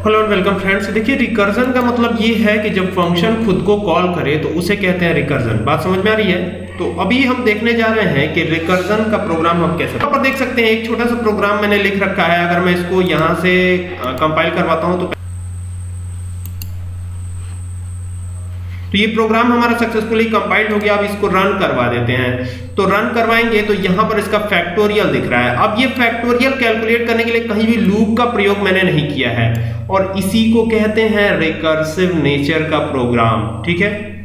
Hello and welcome friends. देखिए recursion का मतलब ये है कि जब फंक्शन खुद को कॉल करे तो उसे कहते हैं रिकर्जन। बात समझ में आ रही है? तो अभी हम देखने जा रहे हैं कि रिकर्जन का प्रोग्राम हम कैसे। यहाँ पर देख सकते हैं एक छोटा सा प्रोग्राम मैंने लिख रखा है। अगर मैं इसको यहाँ से कंपाइल करवाता हूँ तो ये प्रोग्राम हमारा सक्सेसफुली कंपाइल्ड हो गया। अब इसको रन करवा देते हैं। तो रन करवाएंगे तो यहाँ पर इसका फैक्टोरियल दिख रहा है। अब ये फैक्टोरियल कैलकुलेट करने के लिए कहीं भी लूप का प्रयोग मैंने नहीं किया है और इसी को कहते हैं रिकर्सिव नेचर का प्रोग्राम। ठीक है।